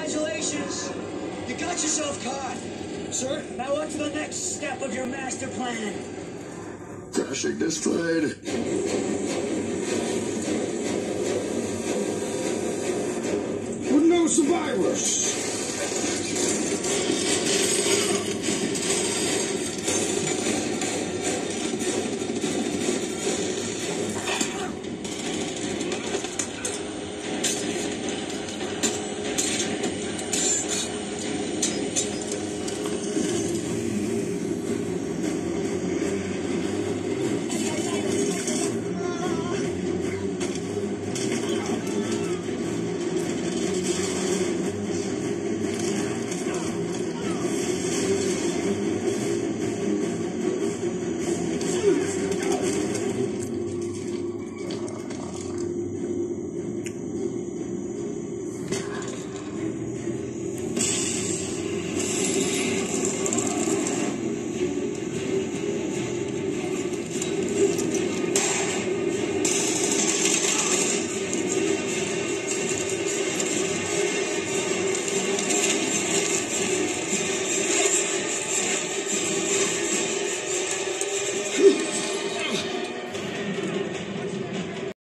Congratulations. You got yourself caught. Sir, now on to the next step of your master plan. Crashing destroyed. With no survivors.